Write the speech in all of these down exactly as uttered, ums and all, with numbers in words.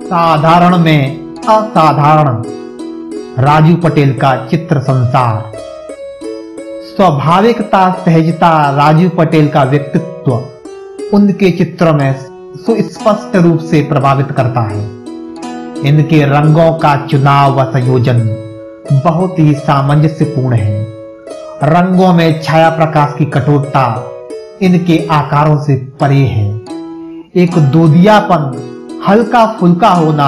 साधारण में असाधारण राजू पटेल का चित्र संसार। स्वाभाविकता सहजता राजू पटेल का व्यक्तित्व उनके चित्रों में सुस्पष्ट रूप से प्रभावित करता है। इनके रंगों का चुनाव व संयोजन बहुत ही सामंजस्यपूर्ण है। रंगों में छाया प्रकाश की कठोरता इनके आकारों से परे है। एक दूधियापन, हल्का फुल्का होना,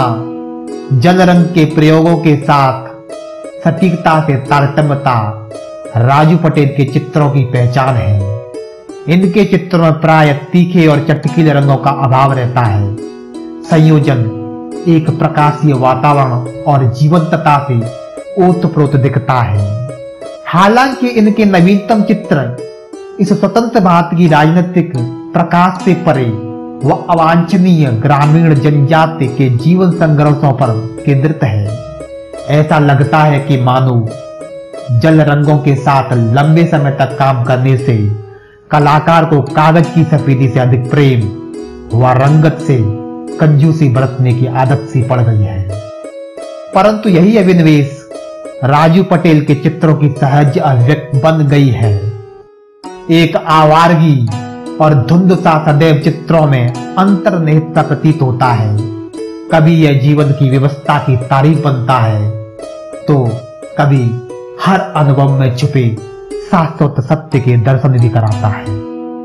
जल रंग के प्रयोगों के साथ सटीकता से तारतम्यता राजू पटेल के चित्रों की पहचान है। इनके चित्रों में प्राय तीखे और चटकीले रंगों का अभाव रहता है। संयोजन एक प्रकाशीय वातावरण और जीवंतता से ओतप्रोत दिखता है। हालांकि इनके नवीनतम चित्र इस स्वतंत्र भारत की राजनीतिक प्रकाश से परे व अवांछनीय ग्रामीण जनजाति के जीवन संघर्षों पर केंद्रित है। ऐसा लगता है कि मानो जल रंगों के साथ लंबे समय तक काम करने से कलाकार को कागज की सफेदी से अधिक प्रेम व रंगत से कंजूसी बरतने की आदत सी पड़ गई है। परंतु यही अभिनिवेश राजू पटेल के चित्रों की सहज अभिव्यक्ति बन गई है। एक आवारगी और धुंध सा सदैव चित्रों में अंतर्निहित सा प्रतीत होता है। कभी यह जीवन की व्यवस्था की तारीफ बनता है तो कभी हर अनुभव में छुपे शाश्वत सत्य के दर्शन भी कराता है।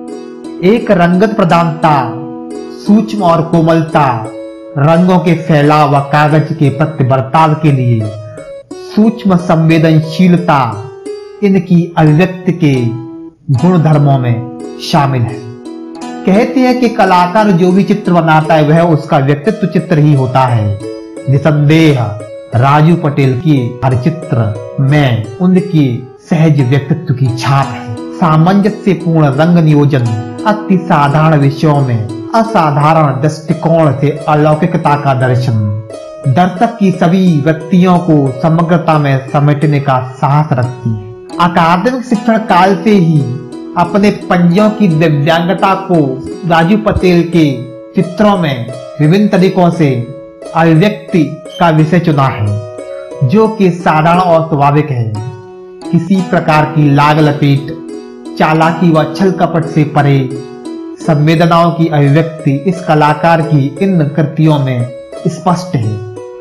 एक रंगत प्रधानता, सूक्ष्म और कोमलता, रंगों के फैलाव व कागज के प्रति बर्ताव के लिए सूक्ष्म संवेदनशीलता इनकी अभिव्यक्ति के गुण धर्मों में शामिल है। कहते हैं कि कलाकार जो भी चित्र बनाता है वह उसका व्यक्तित्व चित्र ही होता है। निसंदेह राजू पटेल के हर चित्र में उनके सहज व्यक्तित्व की छाप है। सामंजस्यपूर्ण रंग नियोजन, अति साधारण विषयों में असाधारण दृष्टिकोण से अलौकिकता का दर्शन, दर्शक की सभी व्यक्तियों को समग्रता में समेटने का साहस रखती है। अकादमिक शिक्षण काल से ही अपने पंजों की दिव्यांगता को राजू पटेल के चित्रों में विभिन्न तरीकों से अभिव्यक्ति का विषय चुना है, जो कि साधारण और स्वाभाविक है। किसी प्रकार की लाग लपेट, चालाकी व छल कपट से परे संवेदनाओं की अभिव्यक्ति इस कलाकार की इन कृतियों में स्पष्ट है।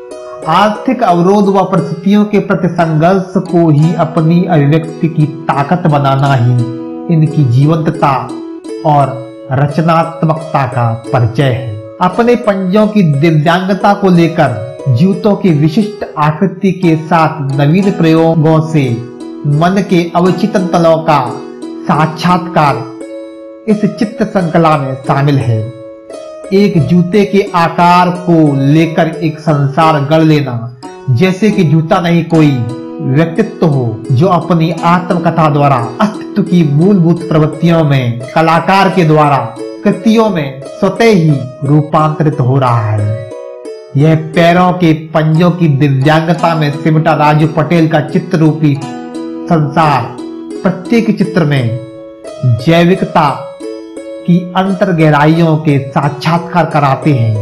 आर्थिक अवरोध व परिस्थितियों के प्रति संघर्ष को ही अपनी अभिव्यक्ति की ताकत बनाना ही इनकी जीवंतता और रचनात्मकता का परिचय है। अपने पंजों की दिव्यांगता को लेकर जूतों की विशिष्ट आकृति के साथ नवीन प्रयोगों से मन के अवचितन तलों का साक्षात्कार इस चित्र श्रृंखला में शामिल है। एक जूते के आकार को लेकर एक संसार गढ़ लेना, जैसे कि जूता नहीं कोई व्यक्तित्व हो जो अपनी आत्मकथा द्वारा अस्तित्व की मूलभूत प्रवृत्तियों में कलाकार के द्वारा कृतियों में स्वतः ही रूपांतरित हो रहा है। यह पैरों के पंजों की दिव्यांगता में सिमटा राजू पटेल का चित्र रूपी संसार प्रत्येक चित्र में जैविकता की अंतर गहराइयों के साक्षात्कार कराते हैं।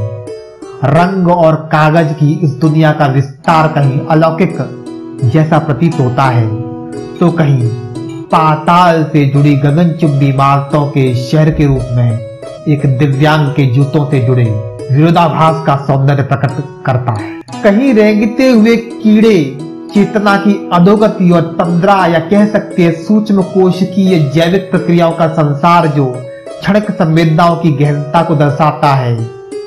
रंग और कागज की इस दुनिया का विस्तार कहीं अलौकिक जैसा प्रतीत होता है तो कहीं पाताल से जुड़ी गगनचुंबी इमारतों के शहर के रूप में एक दिव्यांग के जूतों से जुड़े विरोधाभास का सौंदर्य प्रकट करता है। कहीं रेंगते हुए कीड़े चेतना की अधोगति और तंद्रा या कह सकते हैं सूक्ष्म कोशिकीय जैविक प्रक्रियाओं का संसार जो क्षणिक संवेदनाओं की गहनता को दर्शाता है।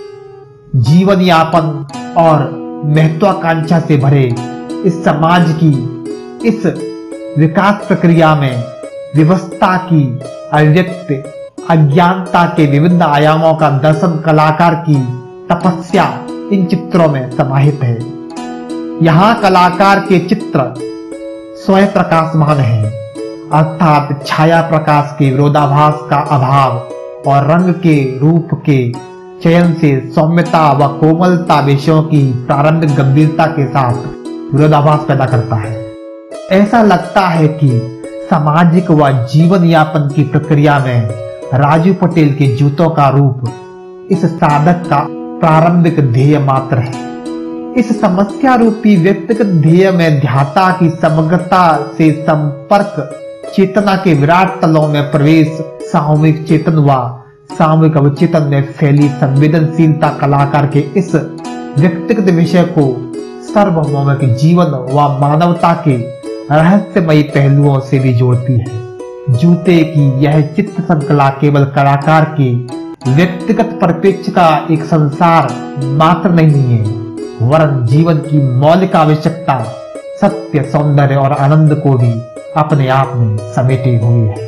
जीवन यापन और महत्वाकांक्षा से भरे इस समाज की इस विकास प्रक्रिया में व्यवस्था की अभिव्यक्ति, अज्ञानता के विभिन्न आयामों का दर्शन कलाकार की तपस्या इन चित्रों में समाहित है। यहाँ कलाकार के चित्र स्वयं प्रकाशमान है, अर्थात छाया प्रकाश के विरोधाभास का अभाव और रंग के रूप के चयन से सौम्यता व कोमलता विषयों की प्रारंभिक गंभीरता के साथ विरोधाभास पैदा करता है। ऐसा लगता है कि सामाजिक व जीवन यापन की प्रक्रिया में राजू पटेल के जूतों का रूप इस साधक का प्रारंभिक ध्येय मात्र है। इस समस्या रूपी व्यक्तिगत ध्येय में ध्याता की समग्रता से संपर्क, चेतना के विराट तलों में प्रवेश, सामूहिक चेतन व सामूहिक अवचेतन में फैली संवेदनशीलता कलाकार के इस व्यक्तिगत विषय को सार्वभौमिक जीवन व मानवता के रहस्यमयी पहलुओं से भी जोड़ती है। जूते की यह चित्र श्रृंखला केवल कलाकार के व्यक्तिगत परिप्रेक्ष्य का एक संसार मात्र नहीं है, वरन जीवन की मौलिक आवश्यकता, सत्य, सौंदर्य और आनंद को भी अपने आप में समेटे हुए है।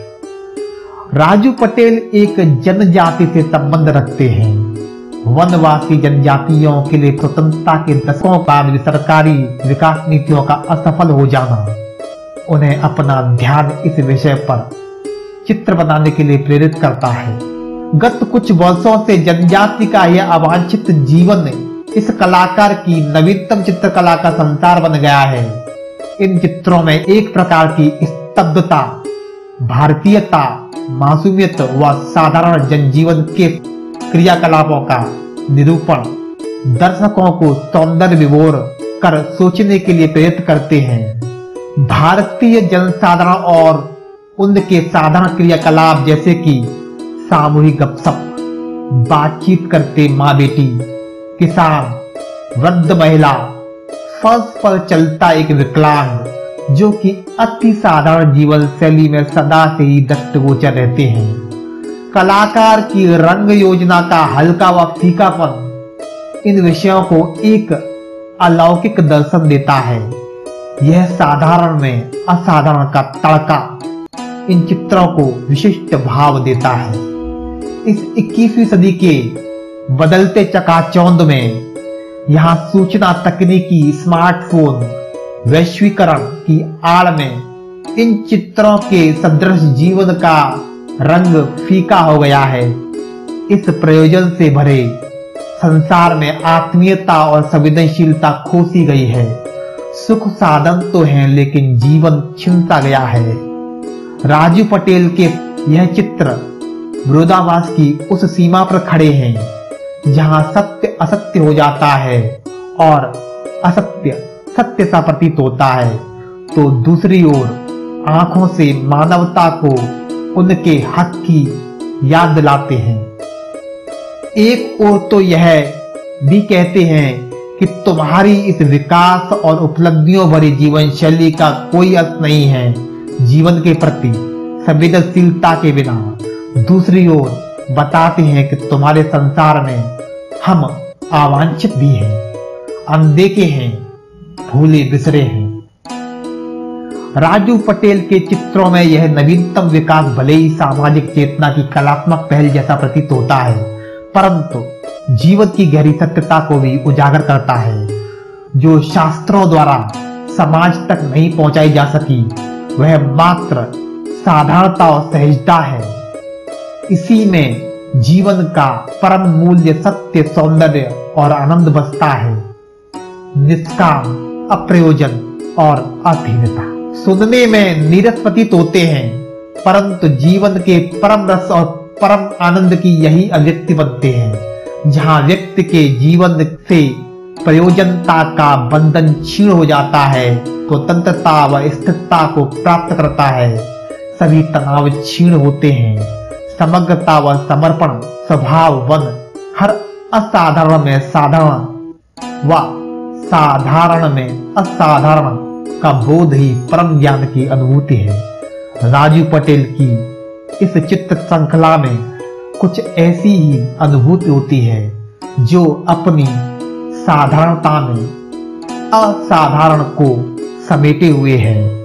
राजू पटेल एक जनजाति से संबंध रखते हैं। वनवासी जनजातियों के लिए स्वतंत्रता के दशकों बाद सरकारी विकास नीतियों का असफल हो जाना उन्हें अपना ध्यान इस विषय पर चित्र बनाने के लिए प्रेरित करता है। गत कुछ वर्षों से जनजाति का यह अवांछित जीवन इस कलाकार की नवीनतम चित्रकला का संसार बन गया है। इन चित्रों में एक प्रकार की स्तब्धता, भारतीयता, मासूमियत व साधारण जनजीवन के क्रियाकलापों का निरूपण दर्शकों को सौंदर्य विभोर कर सोचने के लिए प्रेरित करते हैं। भारतीय जनसाधारण और उनके साधारण क्रियाकलाप जैसे कि सामूहिक गपशप, बातचीत करते माँ बेटी, किसान, वृद्ध महिला, फर्श पर चलता एक विकलांग, जो कि अति साधारण जीवन शैली में सदा से ही दृष्टिगोचर रहते हैं। कलाकार की रंग योजना का हल्का व फीकापन इन विषयों को एक अलौकिक दर्शन देता है। यह साधारण में असाधारण का तड़का इन चित्रों को विशिष्ट भाव देता है। इस इक्कीसवीं सदी के बदलते चकाचौंध में यहाँ सूचना तकनीकी, स्मार्टफोन, वैश्वीकरण की आड़ में इन चित्रों के सदृश जीवन का रंग फीका हो गया है। इस प्रयोजन से भरे संसार में आत्मीयता और संवेदनशीलता खो सी गई है। सुख साधन तो हैं, लेकिन जीवन छिनता गया है। राजू पटेल के यह चित्र विरोधाभास की उस सीमा पर खड़े हैं जहां सत्य असत्य हो जाता है और असत्य सत्य सा प्रतीत होता है, तो दूसरी ओर आंखों से मानवता को उनके हक की याद दिलाते हैं। एक ओर तो यह भी कहते हैं कि तुम्हारी इस विकास और उपलब्धियों भरी जीवन शैली का कोई अर्थ नहीं है जीवन के प्रति संवेदनशीलता के बिना। दूसरी ओर बताते हैं कि तुम्हारे संसार में हम अवांछित भी हैं, अनदेखे हैं, भूले बिसरे हैं। राजू पटेल के चित्रों में यह नवीनतम विकास भले ही सामाजिक चेतना की कलात्मक पहल जैसा प्रतीत होता है, परंतु जीवन की गहरी सत्यता को भी उजागर करता है, जो शास्त्रों द्वारा समाज तक नहीं पहुंचाई जा सकी। वह मात्र साधारणता और सहजता है। इसी में जीवन का परम मूल्य, सत्य, सौंदर्य और आनंद बसता है। निष्काम, अप्रयोजन और अधीनता सुनने में नीरस प्रतीत होते हैं, परंतु जीवन के परम रस और परम आनंद की यही अभिव्यक्ति बनते हैं। जहां व्यक्ति के जीवन से प्रयोजनता का बंधन क्षीण हो जाता है, तो स्वतंत्रता व स्थिरता को प्राप्त करता है। सभी तनाव क्षीण होते हैं। समग्रता व समर्पण स्वभाव वन हर असाधारण में साधारण व साधारण में असाधारण का बोध ही परम ज्ञान की अनुभूति है। राजू पटेल की इस चित्र श्रृंखला में कुछ ऐसी ही अनुभूति होती है जो अपनी साधारणता में असाधारण को समेटे हुए है।